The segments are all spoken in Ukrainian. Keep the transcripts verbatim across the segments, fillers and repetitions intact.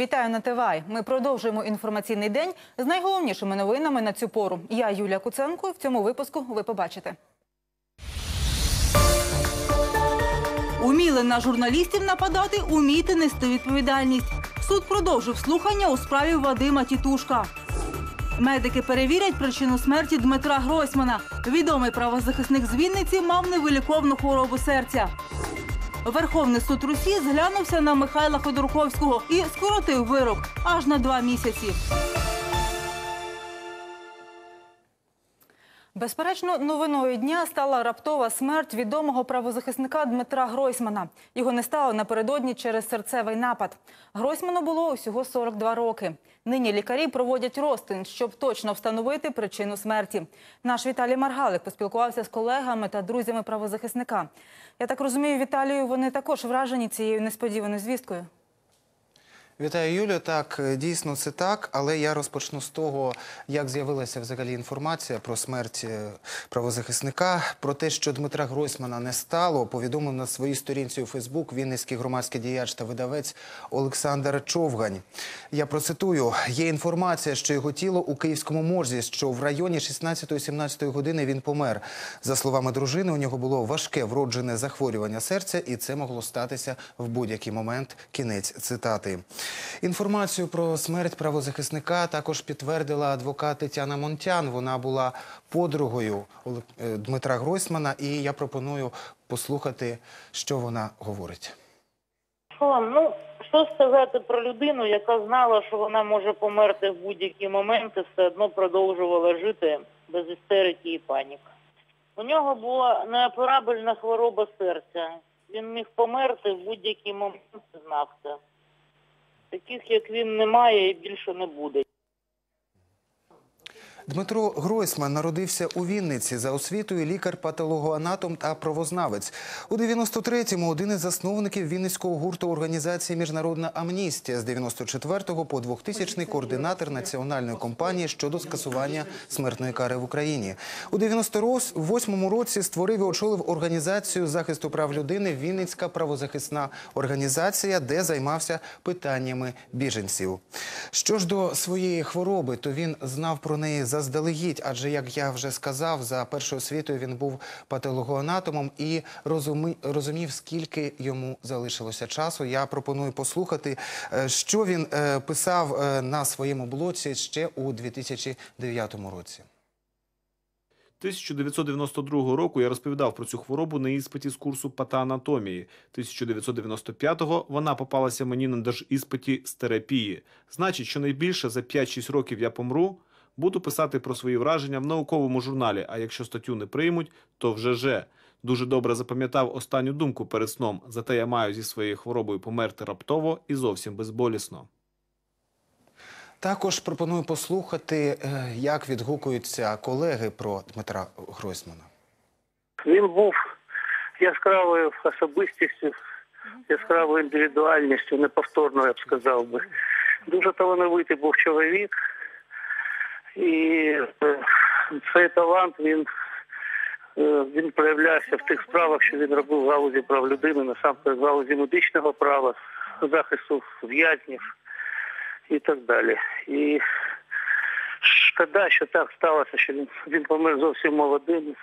Вітаю на ТВАЙ. Ми продовжуємо інформаційний день з найголовнішими новинами на цю пору. Я Юлія Куценко, і в цьому випуску ви побачите. Уміли на журналістів нападати, умійте нести відповідальність. Суд продовжив слухання у справі Вадима Тітушка. Медики перевірять причину смерті Дмитра Гройсмана. Відомий правозахисник з Вінниці мав невиліковну хворобу серця. Верховний суд Росії зглянувся на Михайла Ходорковського і скоротив вирок аж на два місяці. Безперечно, новиною дня стала раптова смерть відомого правозахисника Дмитра Гройсмана. Його не стало напередодні через серцевий напад. Гройсману було усього сорок два роки. Нині лікарі проводять розтин, щоб точно встановити причину смерті. Наш Віталій Маргалик поспілкувався з колегами та друзями правозахисника. Я так розумію, Віталію, вони також вражені цією несподіваною звісткою? Вітаю, Юлю. Так, дійсно це так, але я розпочну з того, як з'явилася взагалі інформація про смерть правозахисника. Про те, що Дмитра Гройсмана не стало, повідомив на своїй сторінці у Фейсбук вінницький громадський діяч та видавець Олександр Човгань. Я процитую: «Є інформація, що його тіло у Київському морзі, що в районі шістнадцятої-сімнадцятої години він помер. За словами дружини, у нього було важке вроджене захворювання серця, і це могло статися в будь-який момент». Кінець цитати. Інформацію про смерть правозахисника також підтвердила адвокат Тетяна Монтян. Вона була подругою Дмитра Гройсмана, і я пропоную послухати, що вона говорить. Ну, що сказати про людину, яка знала, що вона може померти в будь-які моменти, все одно продовжувала жити без істерики і паніки. У нього була неоперабельна хвороба серця. Він міг померти в будь-який момент, знав це. Таких, як він, немає і більше не буде. Дмитро Гройсман народився у Вінниці. За освітою лікар-патологоанатом та правознавець. У дев'яносто третьому один із засновників вінницького гурту організації «Міжнародна амністія». З дев'яносто четвертого по двохтисячний координатор національної кампанії щодо скасування смертної кари в Україні. У дев'яносто восьмому році створив і очолив організацію захисту прав людини «Вінницька правозахисна організація», де займався питаннями біженців. Що ж до своєї хвороби, то він знав про неї заздалегідь, адже, як я вже сказав, за першою освітою він був патологоанатомом і розумів, розумів, скільки йому залишилося часу. Я пропоную послухати, що він писав на своєму блоці ще у дві тисячі дев'ятому році. тисяча дев'ятсот дев'яносто другого року я розповідав про цю хворобу на іспиті з курсу патоанатомії. тисяча дев'ятсот дев'яносто п'ятого вона попалася мені на держіспиті з терапії. Значить, що найбільше за п'ять-шість років я помру, буду писати про свої враження в науковому журналі, а якщо статтю не приймуть, то вже же. Дуже добре запам'ятав останню думку перед сном, зате я маю зі своєю хворобою померти раптово і зовсім безболісно. Також пропоную послухати, як відгукуються колеги про Дмитра Гройсмана. Він був яскравою особистістю, яскравою індивідуальністю, неповторною, я б сказав би. Дуже талановитий був чоловік. І цей талант, він, він проявлявся в тих справах, що він робив в галузі прав людини, насамперед в галузі медичного права, захисту в'язнів і так далі. І шкода, що так сталося, що він, він помер зовсім молодим.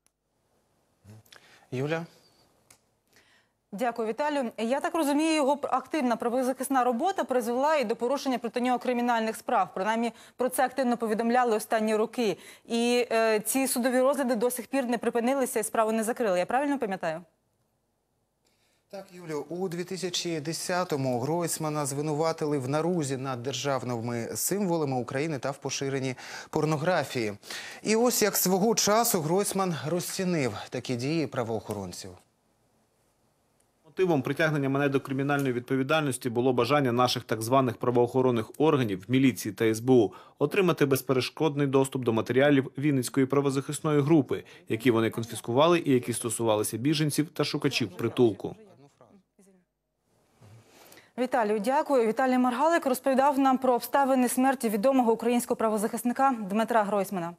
Юля? Дякую, Віталію. Я так розумію, його активна правозахисна робота призвела і до порушення проти нього кримінальних справ. Принаймні, про це активно повідомляли останні роки. І е, ці судові розгляди до сих пір не припинилися і справу не закрили. Я правильно пам'ятаю? Так, Юлю, у дві тисячі десятому Гройсмана звинуватили в нарузі над державними символами України та в поширенні порнографії. І ось як свого часу Гройсман розцінив такі дії правоохоронців. Мотивом притягнення мене до кримінальної відповідальності було бажання наших так званих правоохоронних органів, міліції та ес бе у отримати безперешкодний доступ до матеріалів Вінницької правозахисної групи, які вони конфіскували і які стосувалися біженців та шукачів притулку. Віталію, дякую. Віталій Маргалик розповідав нам про обставини смерті відомого українського правозахисника Дмитра Гройсмана.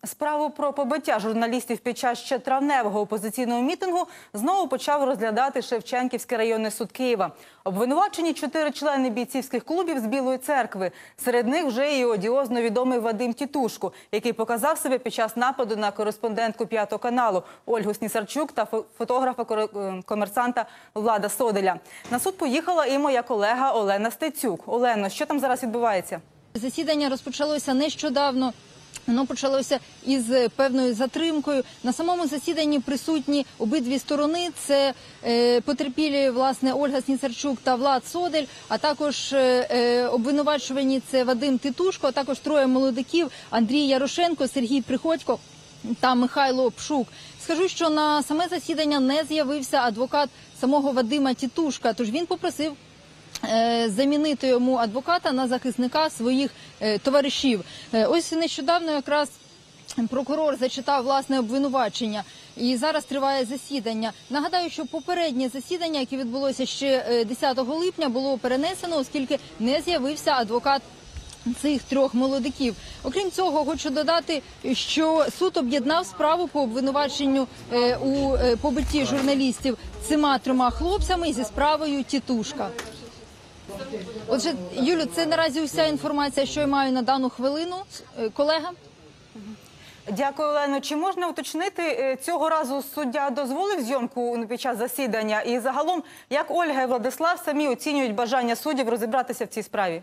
Справу про побиття журналістів під час ще травневого опозиційного мітингу знову почав розглядати Шевченківський районний суд Києва. Обвинувачені чотири члени бійцівських клубів з Білої церкви. Серед них вже і одіозно відомий Вадим Тітушко, який показав себе під час нападу на кореспондентку П'ятого каналу Ольгу Снісарчук та фотографа-комерсанта Влада Соделя. На суд поїхала і моя колега Олена Стецюк. Олено, що там зараз відбувається? Засідання розпочалося нещодавно. Воно почалося із певною затримкою. На самому засіданні присутні обидві сторони. Це е, потерпілі, власне, Ольга Снісарчук та Влад Содель, а також е, обвинувачувані – це Вадим Тітушко, а також троє молодиків – Андрій Ярошенко, Сергій Приходько та Михайло Пшук. Скажу, що на саме засідання не з'явився адвокат самого Вадима Тітушка, тож він попросив замінити йому адвоката на захисника своїх е, товаришів. Е, ось нещодавно якраз прокурор зачитав власне обвинувачення. І зараз триває засідання. Нагадаю, що попереднє засідання, яке відбулося ще десятого липня, було перенесено, оскільки не з'явився адвокат цих трьох молодиків. Окрім цього, хочу додати, що суд об'єднав справу по обвинуваченню е, у е, побитті журналістів цими трьома хлопцями зі справою Тітушка. Отже, Юлю, це наразі вся інформація, що я маю на дану хвилину. Колега? Дякую, Олено. Чи можна уточнити, цього разу суддя дозволив зйомку під час засідання? І загалом, як Ольга і Владислав самі оцінюють бажання суддів розібратися в цій справі?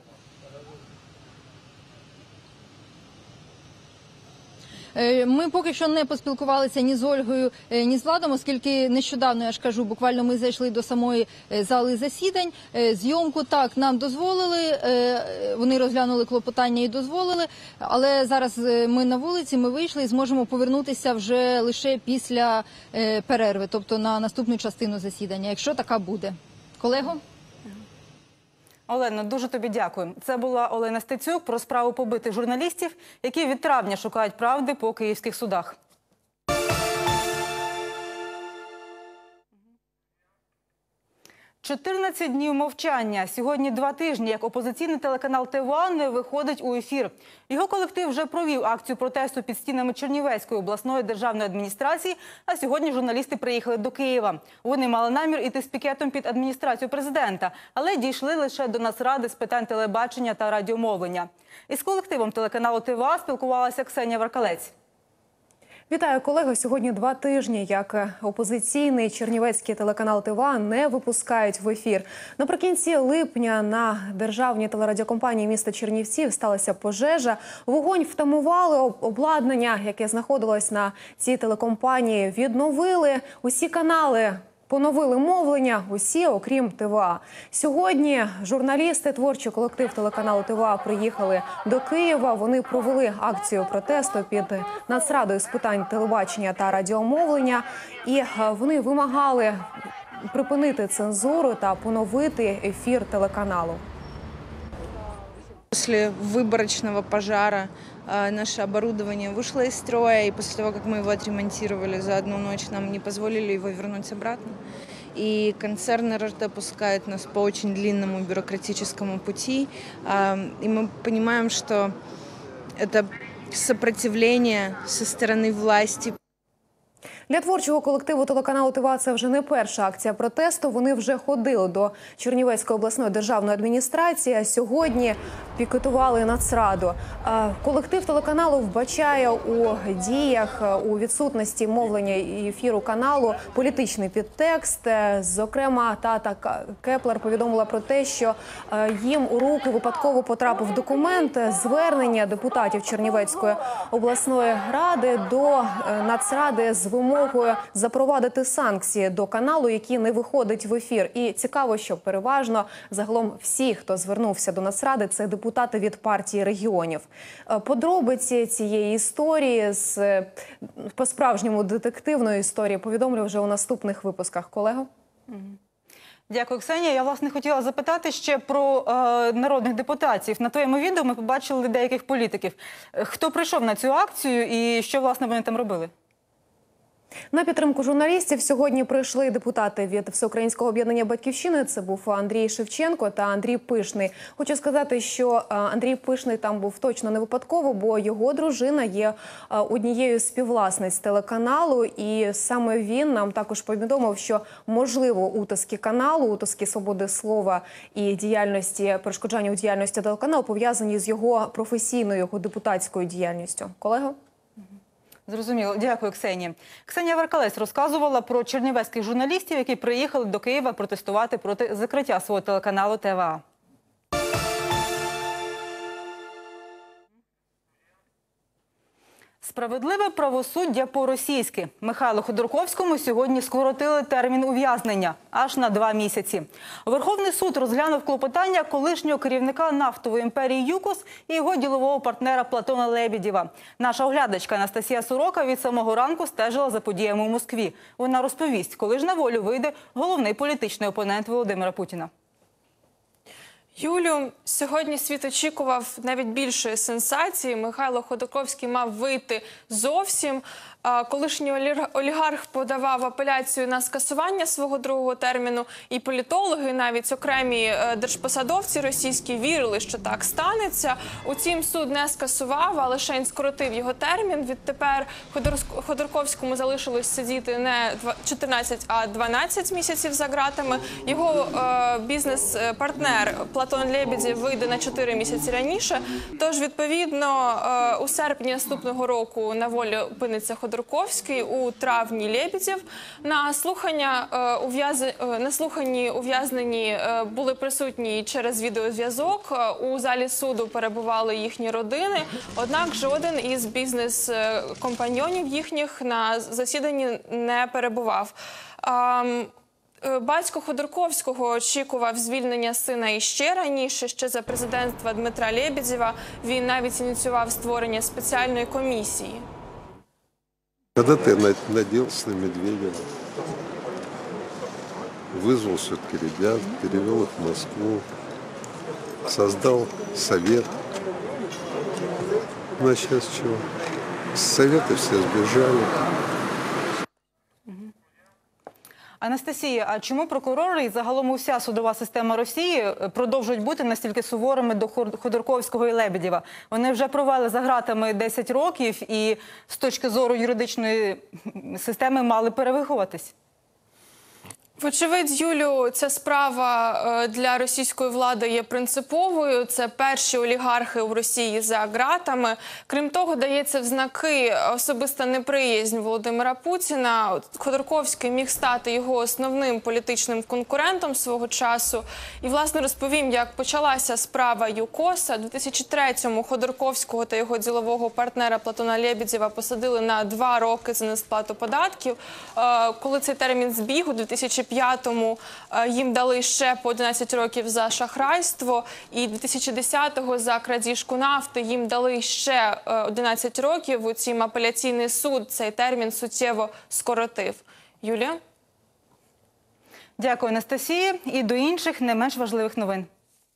Ми поки що не поспілкувалися ні з Ольгою, ні з Владом, оскільки нещодавно, я ж кажу, буквально ми зайшли до самої зали засідань. Зйомку так нам дозволили, вони розглянули клопотання і дозволили, але зараз ми на вулиці, ми вийшли і зможемо повернутися вже лише після перерви, тобто на наступну частину засідання, якщо така буде. Колего? Олено, дуже тобі дякую. Це була Олена Стецюк про справу побитих журналістів, які від травня шукають правди по київських судах. чотирнадцять днів мовчання. Сьогодні два тижні, як опозиційний телеканал ТВА не виходить у ефір. Його колектив вже провів акцію протесту під стінами Чернівецької обласної державної адміністрації, а сьогодні журналісти приїхали до Києва. Вони мали намір іти з пікетом під адміністрацію президента, але дійшли лише до Нацради з питань телебачення та радіомовлення. Із колективом телеканалу ТВА спілкувалася Ксенія Варкалець. Вітаю, колеги. Сьогодні два тижні, як опозиційний чернівецький телеканал ТВА не випускають в ефір. Наприкінці липня на державній телерадіокомпанії міста Чернівців сталася пожежа. Вогонь втамували, обладнання, яке знаходилось на цій телекомпанії, відновили усі канали. Поновили мовлення усі, окрім ТВА. Сьогодні журналісти, творчий колектив телеканалу ТВА приїхали до Києва. Вони провели акцію протесту під Нацрадою з питань телебачення та радіомовлення. І вони вимагали припинити цензуру та поновити ефір телеканалу. После выборочного пожара наше оборудование вышло из строя, и после того, как мы его отремонтировали за одну ночь, нам не позволили его вернуть обратно. И концерн РРТ пускает нас по очень длинному бюрократическому пути, и мы понимаем, что это сопротивление со стороны власти. Для творчого колективу телеканалу ТВА це вже не перша акція протесту. Вони вже ходили до Чернівецької обласної державної адміністрації, а сьогодні пікетували Нацраду. Колектив телеканалу вбачає у діях, у відсутності мовлення і ефіру каналу політичний підтекст. Зокрема, Тата Кеплер повідомила про те, що їм у руки випадково потрапив документ звернення депутатів Чернівецької обласної ради до Нацради з вимогою запровадити санкції до каналу, який не виходить в ефір. І цікаво, що переважно загалом всі, хто звернувся до Нацради, це депутати від партії регіонів. Подробиці цієї історії, з по-справжньому детективної історії, повідомлю вже у наступних випусках. Колего? Дякую, Ксенія. Я, власне, хотіла запитати ще про е, народних депутатів. На твоєму відео ми побачили деяких політиків. Хто прийшов на цю акцію і що, власне, вони там робили? На підтримку журналістів сьогодні прийшли депутати від Всеукраїнського об'єднання «Батьківщини». Це був Андрій Шевченко та Андрій Пишний. Хочу сказати, що Андрій Пишний там був точно не випадково, бо його дружина є однією з співвласниць телеканалу. І саме він нам також повідомив, що, можливо, утиски каналу, утиски свободи слова і діяльності, перешкоджання у діяльності телеканалу пов'язані з його професійною, його депутатською діяльністю. Колего? Зрозуміло. Дякую, Ксенія. Ксенія Варкалець розказувала про чернівецьких журналістів, які приїхали до Києва протестувати проти закриття свого телеканалу Т В А. Справедливе правосуддя по-російськи. Михайлу Ходорковському сьогодні скоротили термін ув'язнення аж на два місяці. Верховний суд розглянув клопотання колишнього керівника нафтової імперії ЮКОС і його ділового партнера Платона Лебедєва. Наша оглядачка Анастасія Сорока від самого ранку стежила за подіями у Москві. Вона розповість, коли ж на волю вийде головний політичний опонент Володимира Путіна. Юлю, сьогодні світ очікував навіть більшої сенсації. Михайло Ходорковський мав вийти зовсім. Колишній олігарх подавав апеляцію на скасування свого другого терміну, і політологи, навіть окремі держпосадовці російські, вірили, що так станеться. Утім, суд не скасував, а лише скоротив його термін. Відтепер Ходорковському залишилось сидіти не чотирнадцять, а дванадцять місяців за ґратами. Його бізнес-партнер Платон Лебедєв вийде на чотири місяці раніше. Тож, відповідно, у серпні наступного року на волі опиниться Ходорковський, у травні Лебедєв. На слухання на слуханні ув'язнені були присутні через відеозв'язок. У залі суду перебували їхні родини. Однак жоден із бізнес-компаньйонів їхніх на засіданні не перебував. Батько Ходорковського очікував звільнення сина іще раніше, ще за президентства Дмитра Лебедєва. Він навіть ініціював створення спеціальної комісії. Когда ты надеялся на Медведева, вызвал все-таки ребят, перевел их в Москву, создал совет. Ну а сейчас чего? С совета все сбежали. Анастасія, а чому прокурори і загалом уся судова система Росії продовжують бути настільки суворими до Ходорковського і Лебедєва? Вони вже провели за ґратами десять років і з точки зору юридичної системи мали перевиховуватись. Вочевидь, Юлю, ця справа для російської влади є принциповою. Це перші олігархи в Росії за ґратами. Крім того, дається в знаки особиста неприязнь Володимира Путіна. Ходорковський міг стати його основним політичним конкурентом свого часу. І, власне, розповім, як почалася справа ЮКОСа. У дві тисячі третьому Ходорковського та його ділового партнера Платона Лебедєва посадили на два роки за несплату податків. Коли цей термін збіг, у дві тисячі п'ятому їм дали ще по одинадцять років за шахрайство, і дві тисячі десятого за крадіжку нафти їм дали ще одинадцять років. Утім, апеляційний суд цей термін суттєво скоротив. Юлія? Дякую, Анастасія. І до інших не менш важливих новин.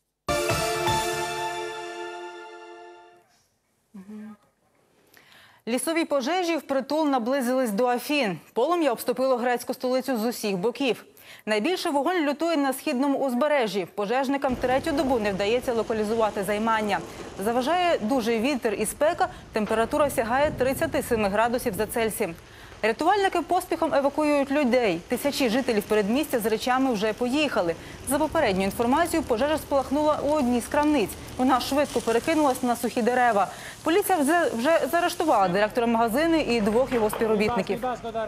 Лісові пожежі впритул наблизились до Афін. Полум'я обступило грецьку столицю з усіх боків. Найбільше вогонь лютує на східному узбережжі. Пожежникам третю добу не вдається локалізувати займання. Заважає дужий вітер і спека, температура сягає тридцяти семи градусів за Цельсієм. Рятувальники поспіхом евакуюють людей. Тисячі жителів передмістя з речами вже поїхали. За попередньою інформацією, пожежа спалахнула у одній з крамниць. Вона швидко перекинулась на сухі дерева. Поліція вже заарештувала директора магазину і двох його співробітників.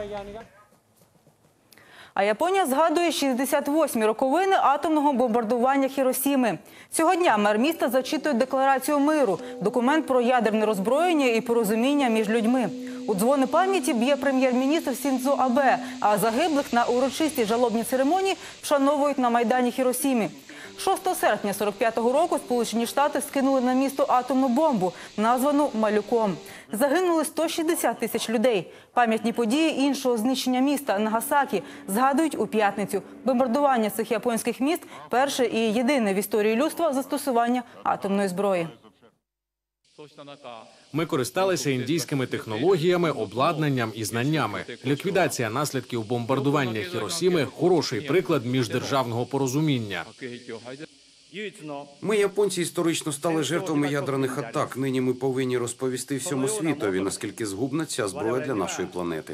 А Японія згадує шістдесят восьмі роковини атомного бомбардування Хіросіми. Цього дня мер міста зачитує декларацію миру – документ про ядерне роззброєння і порозуміння між людьми. У дзвони пам'яті б'є прем'єр-міністр Сіндзо Абе, а загиблих на урочистій жалобній церемонії вшановують на Майдані Хіросімі. шостого серпня сорок п'ятого року Сполучені Штати скинули на місто атомну бомбу, названу «Малюком». Загинули сто шістдесят тисяч людей. Пам'ятні події іншого знищення міста – Нагасакі – згадують у п'ятницю. Бомбардування цих японських міст – перше і єдине в історії людства застосування атомної зброї. Ми користалися індійськими технологіями, обладнанням і знаннями. Ліквідація наслідків бомбардування Хіросіми – хороший приклад міждержавного порозуміння. Ми, японці, історично стали жертвами ядерних атак. Нині ми повинні розповісти всьому світові, наскільки згубна ця зброя для нашої планети.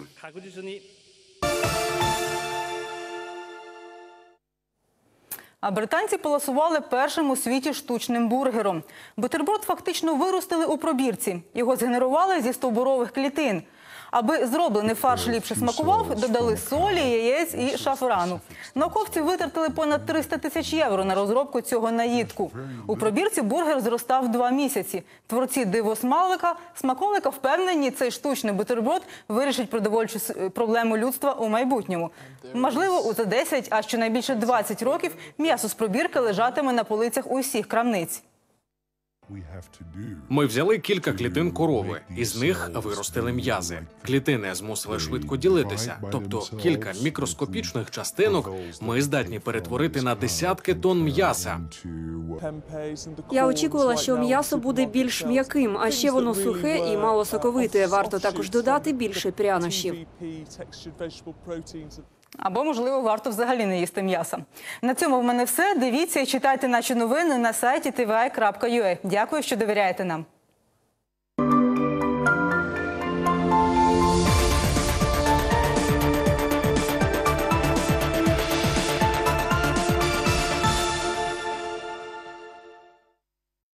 А британці полосували першим у світі штучним бургером. Бутерброд фактично виростили у пробірці. Його згенерували зі стовбурових клітин. Аби зроблений фарш ліпше смакував, додали солі, яєць і шафрану. Науковці витратили понад триста тисяч євро на розробку цього наїдку. У пробірці бургер зростав два місяці. Творці дивосмалика смаколика впевнені, цей штучний бутерброд вирішить продовольчу проблему людства у майбутньому. Можливо, за десять, а щонайбільше двадцять років м'ясо з пробірки лежатиме на полицях усіх крамниць. Ми взяли кілька клітин корови, із них виростили м'язи. Клітини змусили швидко ділитися, тобто кілька мікроскопічних частинок ми здатні перетворити на десятки тонн м'яса. Я очікувала, що м'ясо буде більш м'яким, а ще воно сухе і мало соковите. Варто також додати більше прянощів. Або, можливо, варто взагалі не їсти м'яса. На цьому в мене все. Дивіться і читайте наші новини на сайті ті ві ай крапка ю а. Дякую, що довіряєте нам.